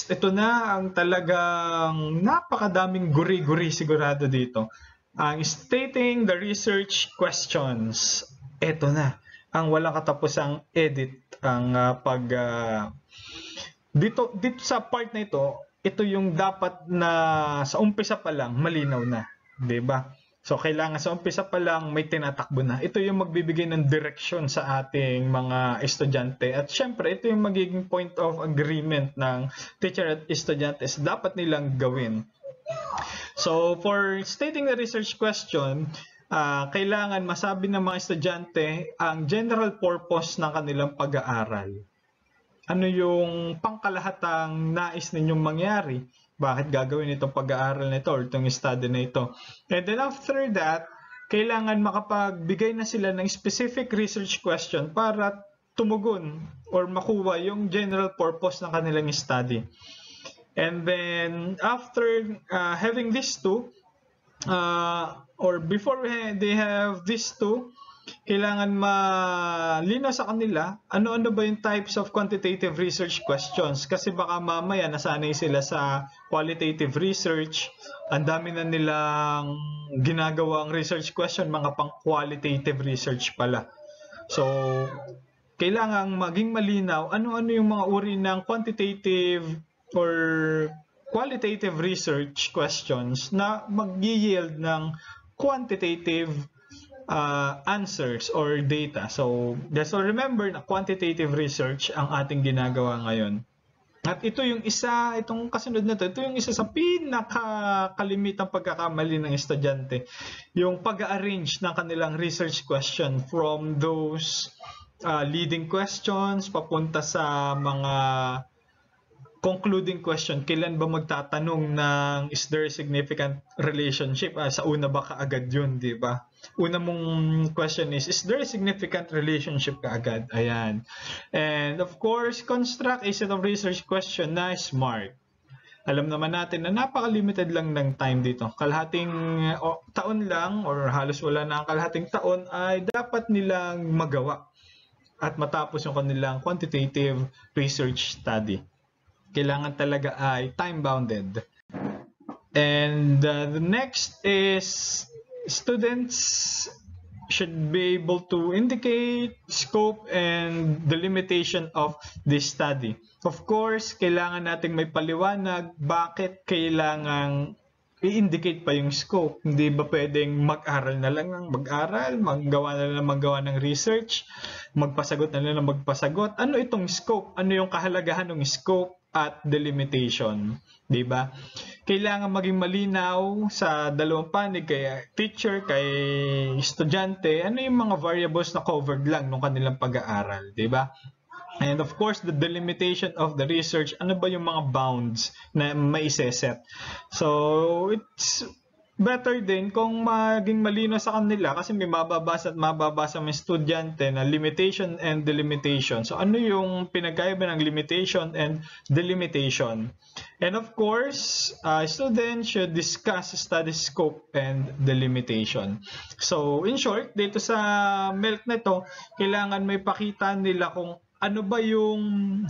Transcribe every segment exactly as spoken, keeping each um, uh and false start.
ito na ang talagang napakadaming guri-guri sigurado dito. Ang stating the research questions. Ito na ang walang katapusang edit ang uh, pag uh, dito dito sa part na ito, ito yung dapat na sa umpisa pa lang malinaw na, 'di ba? So kailangan sa umpisa pa lang may tinatakbo na. Ito yung magbibigay ng direksyon sa ating mga estudyante at syempre ito yung magiging point of agreement ng teacher at estudyante dapat nilang gawin. So for stating the research question, uh, kailangan masabi ng mga estudyante ang general purpose ng kanilang pag-aaral. Ano yung pangkalahatang nais ninyong mangyari? Bakit gagawin itong pag-aaral na ito or itong study na ito? And then after that, kailangan makapagbigay na sila ng specific research question para tumugon or makuha yung general purpose ng kanilang study. And then after uh, having these two, uh, or before they have these two, kailangan malinaw sa kanila ano-ano ba yung types of quantitative research questions kasi baka mamaya nasanay sila sa qualitative research, ang dami na nilang ginagawang research question, mga pang qualitative research pala. So kailangan maging malinaw ano-ano yung mga uri ng quantitative or qualitative research questions na mag-yield ng quantitative Uh, answers or data. So, just so remember na quantitative research ang ating ginagawa ngayon. At ito yung isa, itong kasunod na ito, ito yung isa sa pinakakalimitang pagkakamali ng estudyante. Yung pag-arrange ng kanilang research question from those uh, leading questions papunta sa mga concluding question, kailan ba magtatanong ng is there a significant relationship? Ah, sa una ba kaagad yun, di ba? Una mong question is, is there a significant relationship kaagad? Ayan. And of course, construct a set of research question na smart. Alam naman natin na napaka-limited lang ng time dito. Kalahating oh, taon lang or halos wala na ang kalahating taon ay dapat nilang magawa at matapos yung kanilang quantitative research study. Kailangan talaga ay time-bounded. And uh, the next is students should be able to indicate scope and the limitation of this study. Of course, kailangan nating may paliwanag bakit kailangang i-indicate pa yung scope. Hindi ba pwedeng mag-aral na lang ng mag-aral, maggawa na lang maggawa ng research, magpasagot na lang ng magpasagot. Ano itong scope? Ano yung kahalagahan ng scope at delimitation? Diba? Kailangan maging malinaw sa dalawang panig, kay teacher, kay estudyante, ano yung mga variables na covered lang ng kanilang pag-aaral. Diba? And of course, the delimitation of the research, ano ba yung mga bounds na maiseset. So, it's better din kung maging malino sa kanila kasi may mababasa at mababasa ng estudyante na limitation and delimitation. So, ano yung pinagkaiba ng limitation and delimitation? And of course, uh, students should discuss study scope and delimitation. So, in short, dito sa MELC na ito, kailangan may pakita nila kung ano ba yung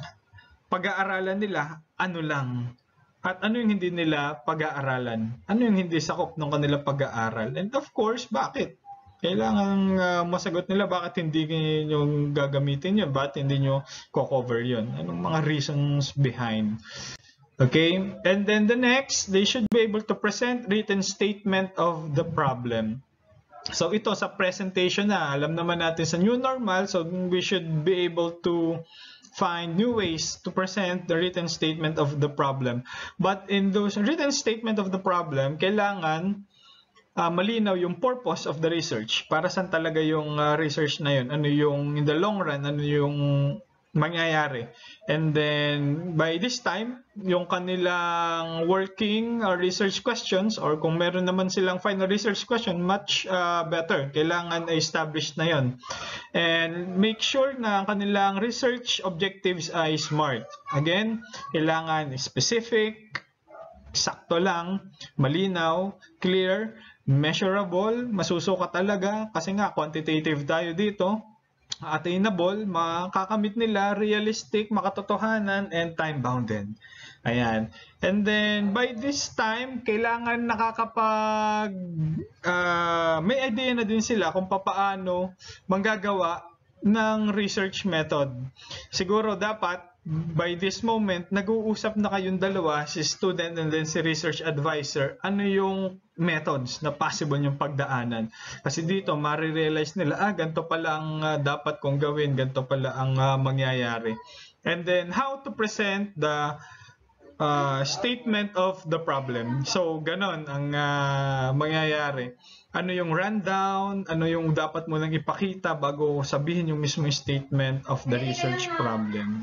pag-aaralan nila, ano lang. At ano yung hindi nila pag-aaralan. Ano yung hindi sakop ng kanilang pag-aaral. And of course, bakit? Kailangan uh, masagot nila bakit hindi nyo gagamitin yun, bakit hindi nyo co-cover yun. Anong mga reasons behind. Okay? And then the next, they should be able to present written statement of the problem. So ito sa presentation na, alam naman natin sa new normal, so we should be able to find new ways to present the written statement of the problem. But in those written statement of the problem, kailangan uh, malinaw yung purpose of the research. Para saan talaga yung uh, research na yun? Ano yung in the long run, ano yung mangyayari. And then by this time, yung kanilang working uh, research questions or kung meron naman silang final research question, much uh, better. Kailangan establish na yon. And make sure na ang kanilang research objectives ay SMART. Again, kailangan specific, sakto lang, malinaw, clear, measurable, masusukat talaga kasi nga quantitative tayo dito. attainable, makakamit nila, realistic, makatotohanan, and time-bounded. Ayan. And then, by this time, kailangan nakakapag, uh, may idea na din sila kung papaano manggagawa ng research method. Siguro dapat, by this moment, nag-uusap na kayong dalawa, si student and then si research advisor, ano yung methods na possible yung pagdaanan. Kasi dito, marirealize nila, ah, ganito pala ang uh, dapat kong gawin, ganito pala ang uh, mangyayari. And then, how to present the uh, statement of the problem. So, ganon ang uh, mangyayari. Ano yung rundown, ano yung dapat mo nang ipakita bago sabihin yung mismo statement of the research problem.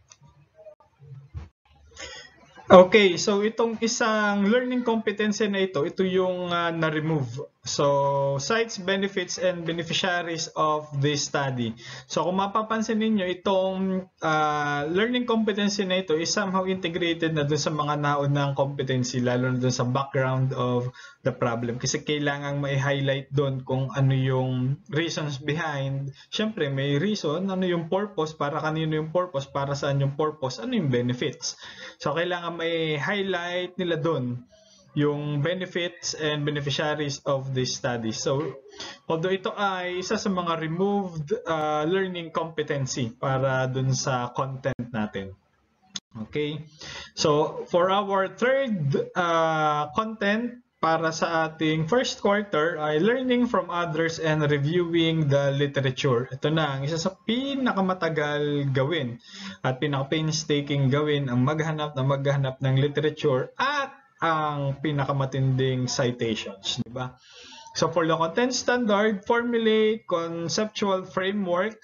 Okay, so itong isang learning competency na ito, ito yung uh, na-remove. So, sites, benefits, and beneficiaries of this study. So, kung mapapansin ninyo, itong uh, learning competency na ito is somehow integrated na dun sa mga naunang competency, lalo na dun sa background of the problem. Kasi kailangan mai-highlight dun kung ano yung reasons behind. Siyempre, may reason, ano yung purpose, para kanino yung purpose, para saan yung purpose, ano yung benefits. So, kailangan may highlight nila dun yung benefits and beneficiaries of this study. So, although ito ay isa sa mga removed uh, learning competency para dun sa content natin. Okay? So, for our third uh, content para sa ating first quarter ay learning from others and reviewing the literature. Ito na ang isa sa pinakamatagal gawin at pinaka-painstaking gawin ang maghanap na maghanap ng literature at ang pinakamatinding citations, di ba? So for the content standard, formulate conceptual framework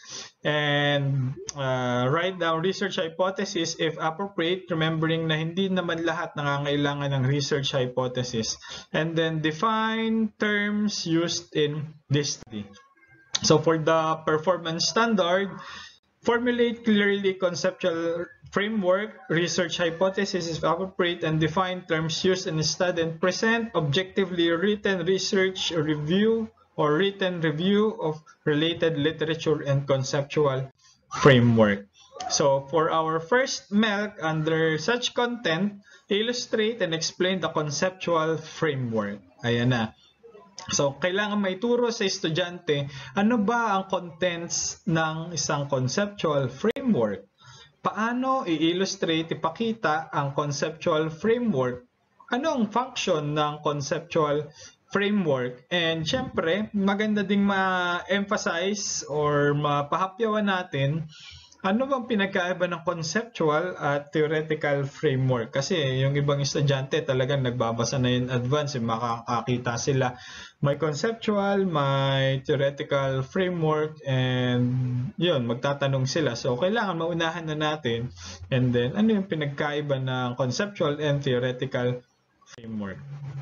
and uh, write down research hypothesis if appropriate, remembering na hindi naman lahat nangangailangan ng research hypothesis. And then define terms used in this study. So for the performance standard, formulate clearly conceptual framework, research hypothesis if appropriate, and define terms used in the study, and present objectively written research review or written review of related literature and conceptual framework. So for our first M E L C under such content, illustrate and explain the conceptual framework. Ayan na. So, kailangan maituro sa estudyante ano ba ang contents ng isang conceptual framework. Paano i-illustrate, ipakita ang conceptual framework? Ano ang function ng conceptual framework? And syempre, maganda ding ma-emphasize or mapahapyawan natin ano bang pinagkaiba ng conceptual at theoretical framework? Kasi yung ibang estudyante talagang nagbabasa na in advance, eh, makakakita sila. May conceptual, may theoretical framework, and yun, magtatanong sila. So, kailangan maunahan na natin. And then, ano yung pinagkaiba ng conceptual and theoretical framework?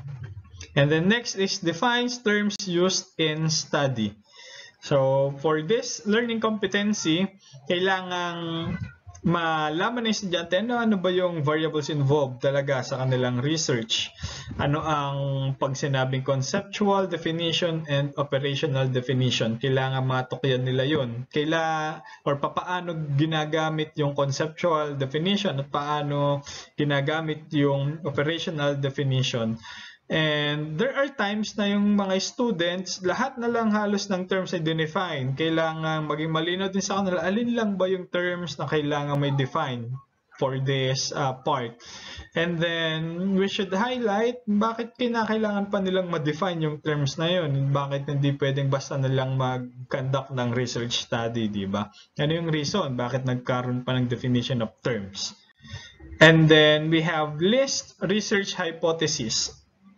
And then next is defines terms used in study. So, for this learning competency, kailangang malaman ng estudyante ano, ano ba yung variables involved talaga sa kanilang research. Ano ang pag sinabing conceptual definition and operational definition. Kailangan matukyan nila yun. Kaila, or papaano ginagamit yung conceptual definition at paano ginagamit yung operational definition. And there are times na yung mga students, lahat na lang halos ng terms ay define. Kailangan maging malinaw din sa kanila, alin lang ba yung terms na kailangan may define for this uh, part. And then, we should highlight bakit kinakailangan pa nilang ma-define yung terms na yun. Bakit hindi pwedeng basta nilang mag-conduct ng research study, di ba? Ano yung reason? Bakit nagkaroon pa ng definition of terms? And then, we have list research hypothesis.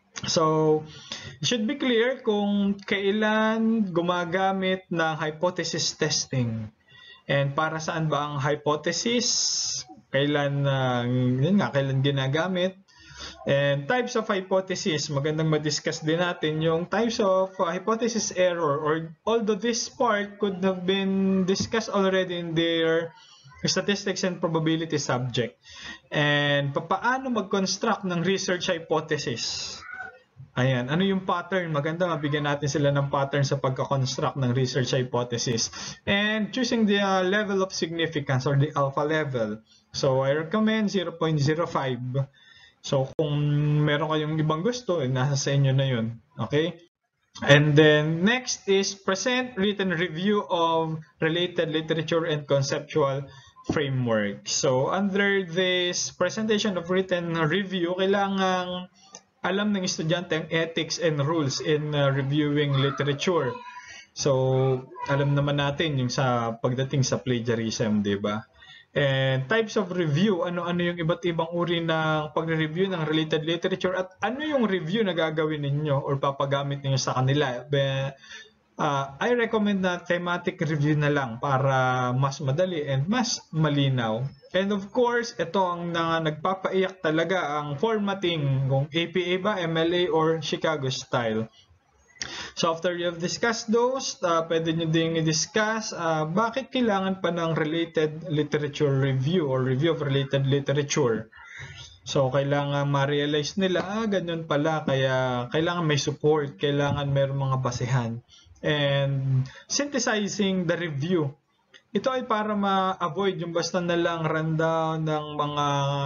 So, it should be clear kung kailan gumagamit ng hypothesis testing. And para saan ba ang hypothesis? Kailan, uh, yun nga, kailan ginagamit? And types of hypothesis. Magandang ma-discuss din natin yung types of uh, hypothesis error. Or although this part could have been discussed already in their statistics and probability subject. And paano mag-construct ng research hypothesis? Ayan, ano yung pattern? Maganda, mabigyan natin sila ng pattern sa pagka-construct ng research hypothesis. And choosing the uh, level of significance or the alpha level. So, I recommend zero point zero five. So, kung meron kayong ibang gusto, eh, nasa sa inyo na yun. Okay? And then, next is present written review of related literature and conceptual framework. So, under this presentation of written review, kailangang alam ng estudyante ang ethics and rules in uh, reviewing literature. So, alam naman natin yung sa pagdating sa plagiarism, di ba? And types of review, ano-ano yung iba't ibang uri ng pagre-review ng related literature at ano yung review na gagawin ninyo or papagamit ninyo sa kanila. Be, uh, I recommend na thematic review na lang para mas madali and mas malinaw. And of course, ito ang na, nagpapaiyak talaga ang formatting, kung A P A ba, M L A, or Chicago style. So after you have discussed those, uh, pwede nyo ding i-discuss uh, bakit kailangan pa ng related literature review or review of related literature. So kailangan ma-realize nila, ah, ganyan pala, kaya kailangan may support, kailangan mayroong mga basehan. And synthesizing the review. Ito ay para ma-avoid yung basta na lang rundown ng mga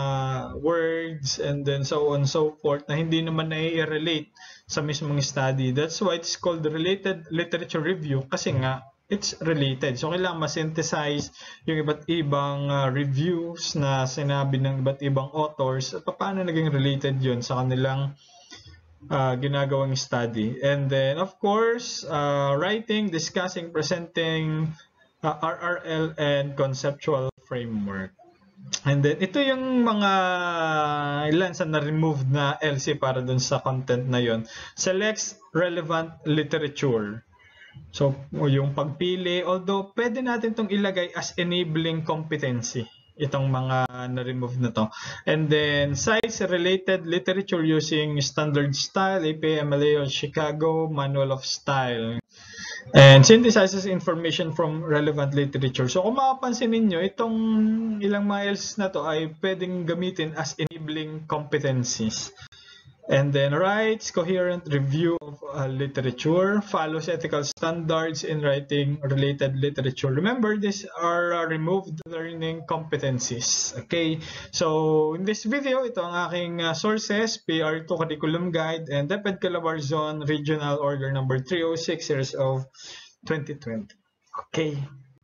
words and then so on and so forth na hindi naman na-relate sa mismong study. That's why it's called related literature review kasi nga it's related. So kailangan ma-synthesize yung iba't ibang uh, reviews na sinabi ng iba't ibang authors at paano naging related yun sa kanilang uh, ginagawang study. And then of course, uh, writing, discussing, presenting Uh, R R L and conceptual framework. And then ito yung mga ilan sa na-removed na L C para dun sa content na yon. Selects relevant literature. So yung pagpili, although pwede natin itong ilagay as enabling competency, itong mga na-remove na to. And then cites related literature using standard style, A P A, M L A, or Chicago Manual of Style. And synthesizes information from relevant literature. So kung makapansin ninyo, itong ilang miles na to ay pwedeng gamitin as enabling competencies. And then writes coherent review of uh, literature, follows ethical standards in writing related literature. Remember, these are uh, removed learning competencies. Okay, so in this video, ito ang aking uh, sources, P R two Curriculum Guide, and DepEd Calabarzon Regional Order number three oh six, series of twenty twenty. Okay.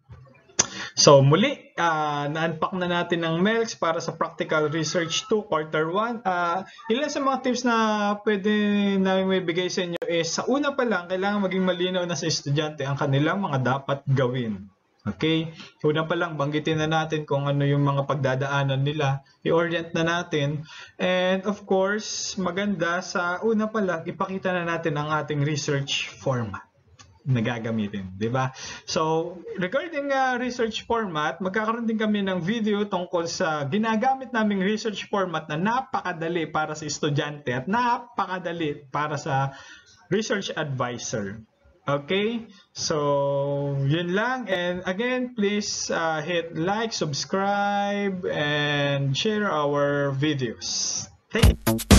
So muli, uh, na-unpack na natin ng M E L C para sa Practical Research two Quarter one. Uh, ilan sa mga tips na pwede namin may bigay sa inyo is sa una pa lang, kailangan maging malinaw na sa estudyante ang kanilang mga dapat gawin. Okay? Una pa lang, banggitin na natin kung ano yung mga pagdadaanan nila, i-orient na natin. And of course, maganda sa una pa lang, ipakita na natin ang ating research format na gagamitin, di ba? So, regarding uh, research format, magkakaroon din kami ng video tungkol sa ginagamit naming research format na napakadali para sa estudyante at napakadali para sa research advisor. Okay? So, yun lang. And again, please uh, hit like, subscribe, and share our videos. Thank you.